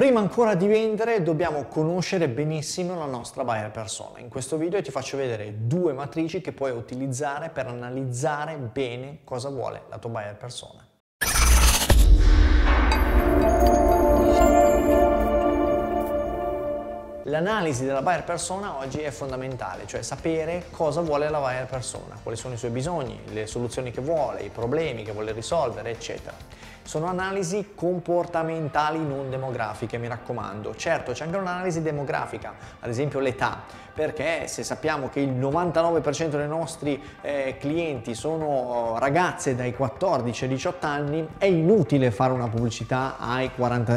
Prima ancora di vendere dobbiamo conoscere benissimo la nostra buyer persona. In questo video ti faccio vedere due matrici che puoi utilizzare per analizzare bene cosa vuole la tua buyer persona. L'analisi della buyer persona oggi è fondamentale, cioè sapere cosa vuole la buyer persona, quali sono i suoi bisogni, le soluzioni che vuole, i problemi che vuole risolvere, eccetera. Sono analisi comportamentali, non demografiche, mi raccomando. Certo, c'è anche un'analisi demografica, ad esempio l'età, perché se sappiamo che il 99% dei nostri clienti sono ragazze dai 14 ai 18 anni, è inutile fare una pubblicità ai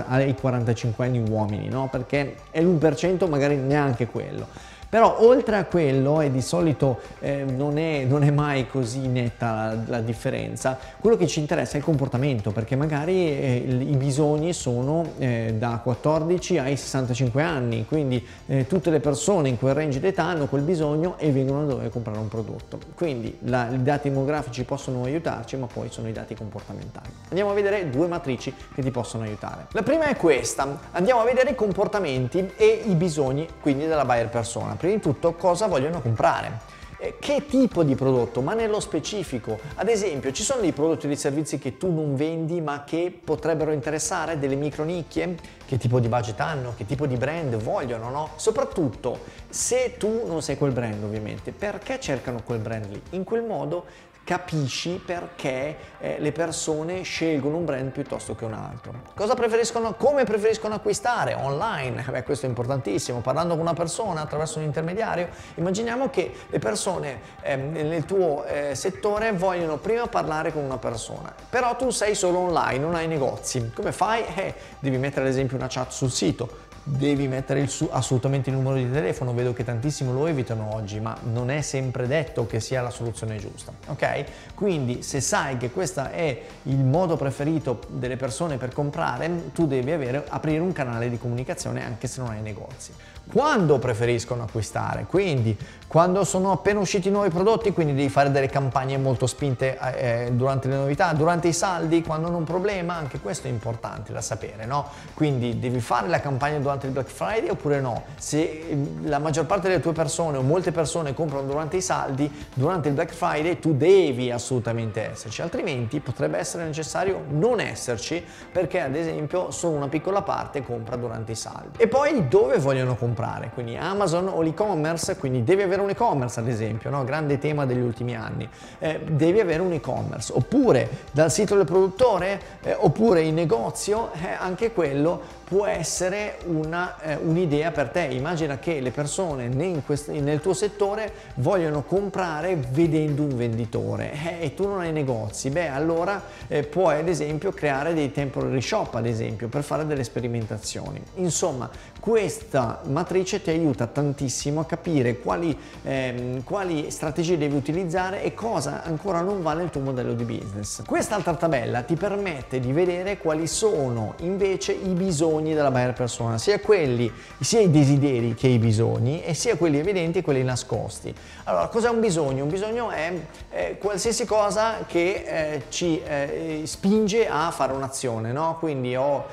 45 anni uomini, no? Perché è l'1%, magari neanche quello. Però oltre a quello, e di solito non è mai così netta la differenza, quello che ci interessa è il comportamento, perché magari i bisogni sono da 14 ai 65 anni, quindi tutte le persone in quel range d'età hanno quel bisogno e vengono a dover comprare un prodotto. Quindi i dati demografici possono aiutarci, ma poi sono i dati comportamentali. Andiamo a vedere due matrici che ti possono aiutare. La prima è questa, andiamo a vedere i comportamenti e i bisogni quindi della buyer persona. Prima di tutto cosa vogliono comprare, che tipo di prodotto, ma nello specifico. Ad esempio, ci sono dei prodotti o dei servizi che tu non vendi ma che potrebbero interessare, delle micro nicchie? Che tipo di budget hanno, che tipo di brand vogliono, no? Soprattutto se tu non sei quel brand, ovviamente, perché cercano quel brand lì? In quel modo capisci perché le persone scelgono un brand piuttosto che un altro. Cosa preferiscono, come preferiscono acquistare? Online? Beh, questo è importantissimo. Parlando con una persona attraverso un intermediario, immaginiamo che le persone nel tuo settore vogliono prima parlare con una persona, però tu sei solo online, non hai negozi. Come fai? Devi mettere ad esempio una chat sul sito. Devi mettere assolutamente il numero di telefono, vedo che tantissimi lo evitano oggi, ma non è sempre detto che sia la soluzione giusta, ok? Quindi se sai che questo è il modo preferito delle persone per comprare, tu devi aprire un canale di comunicazione anche se non hai negozi. Quando preferiscono acquistare? Quindi quando sono appena usciti nuovi prodotti, quindi devi fare delle campagne molto spinte durante le novità, durante i saldi, quando hanno un problema, anche questo è importante da sapere, no? Quindi devi fare la campagna durante il Black Friday oppure no? Se la maggior parte delle tue persone o molte persone comprano durante i saldi, durante il Black Friday tu devi assolutamente esserci, altrimenti potrebbe essere necessario non esserci perché ad esempio solo una piccola parte compra durante i saldi. E poi dove vogliono comprare? Quindi Amazon o l'e-commerce, quindi devi avere un e-commerce ad esempio, no? Grande tema degli ultimi anni, devi avere un e-commerce, oppure dal sito del produttore, oppure in negozio, anche quello può essere un'idea per te. Immagina che le persone nel tuo settore vogliono comprare vedendo un venditore e tu non hai negozi, beh allora puoi ad esempio creare dei temporary shop ad esempio per fare delle sperimentazioni. Insomma, questa matrice ti aiuta tantissimo a capire quali strategie devi utilizzare e cosa ancora non va nel tuo modello di business. Quest'altra tabella ti permette di vedere quali sono invece i bisogni della buyer persona, sia i desideri che i bisogni, e sia quelli evidenti e quelli nascosti. Allora, cos'è un bisogno? Un bisogno è qualsiasi cosa che ci spinge a fare un'azione, no? Quindi ho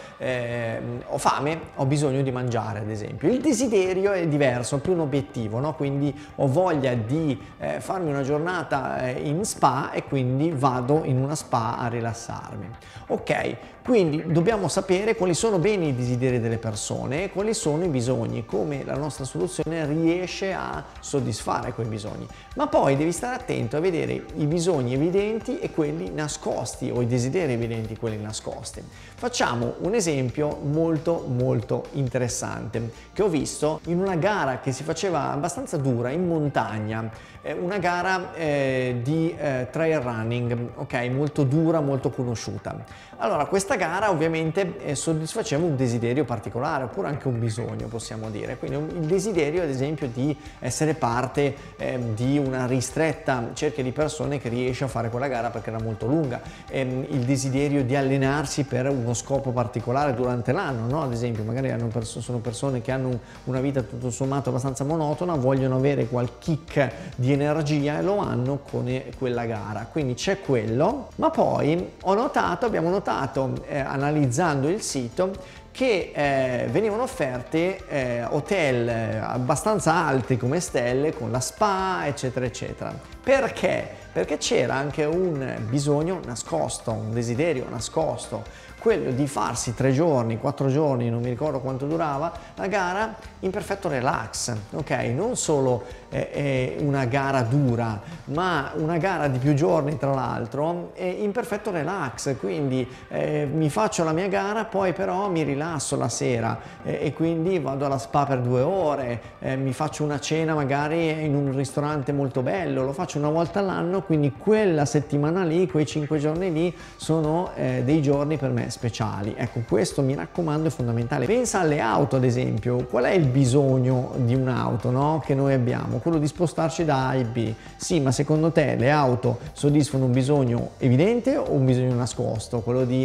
fame, ho bisogno di mangiare ad esempio. Il desiderio è diverso, è più un obiettivo, no? Quindi ho voglia di farmi una giornata in spa e quindi vado in una spa a rilassarmi. Ok, quindi dobbiamo sapere quali sono bene i desideri delle persone e quali sono i bisogni, come la nostra soluzione riesce a soddisfare quei bisogni. Ma poi devi stare attento a vedere i bisogni evidenti e quelli nascosti, o i desideri evidenti e quelli nascosti. Facciamo un esempio molto interessante che ho visto in una gara che si faceva abbastanza dura in montagna, una gara di trail running, ok, molto dura, molto conosciuta. Allora, questa gara ovviamente soddisfaceva un desiderio particolare, oppure anche un bisogno, possiamo dire. Quindi il desiderio, ad esempio, di essere parte di una ristretta cerchia di persone che riesce a fare quella gara perché era molto lunga, il desiderio di allenarsi per uno scopo particolare durante l'anno, no? Ad esempio, magari sono persone che hanno una vita tutto sommato abbastanza monotona, vogliono avere qualche kick di energia e lo hanno con quella gara. Quindi c'è quello, ma poi abbiamo notato analizzando il sito che venivano offerte hotel abbastanza alti come stelle, con la spa, eccetera, eccetera. Perché? Perché c'era anche un bisogno nascosto, un desiderio nascosto, quello di farsi 3 giorni, 4 giorni, non mi ricordo quanto durava, la gara in perfetto relax, ok? Non solo una gara dura, ma una gara di più giorni tra l'altro, in perfetto relax, quindi mi faccio la mia gara, poi però mi rilasso la sera e quindi vado alla spa per 2 ore, mi faccio una cena magari in un ristorante molto bello, lo faccio una volta all'anno, quindi quella settimana lì, quei 5 giorni lì sono dei giorni per me speciali. Ecco, questo mi raccomando è fondamentale. Pensa alle auto ad esempio, qual è il bisogno di un'auto, no? Che noi abbiamo? Quello di spostarci da A e B. Sì, ma secondo te le auto soddisfano un bisogno evidente o un bisogno nascosto? Quello di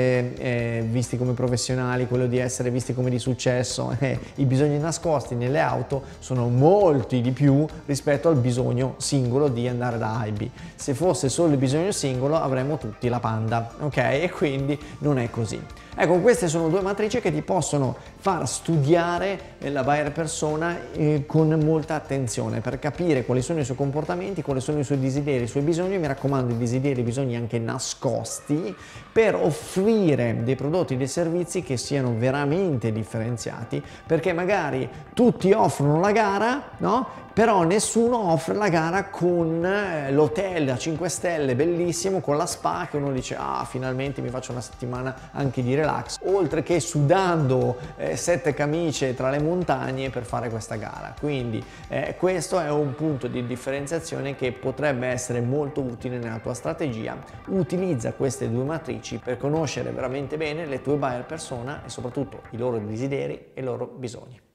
essere visti come professionali, quello di essere visti come di successo? I bisogni nascosti nelle auto sono molti di più rispetto al bisogno singolo di andare da A e B. Se fosse solo il bisogno singolo avremmo tutti la Panda, ok? E quindi non è così. Ecco, queste sono 2 matrici che ti possono far studiare la buyer persona con molta attenzione per capire quali sono i suoi comportamenti, quali sono i suoi desideri, i suoi bisogni. Mi raccomando, i desideri e i bisogni anche nascosti, per offrire dei prodotti e dei servizi che siano veramente differenziati, perché magari tutti offrono la gara, no? Però nessuno offre la gara con l'hotel a 5 stelle bellissimo, con la spa, che uno dice ah, finalmente mi faccio una settimana anche di relax, oltre che sudando 7 camicie tra le montagne per fare questa gara. Quindi questo è un punto di differenziazione che potrebbe essere molto utile nella tua strategia. Utilizza queste 2 matrici per conoscere veramente bene le tue buyer persona e soprattutto i loro desideri e i loro bisogni.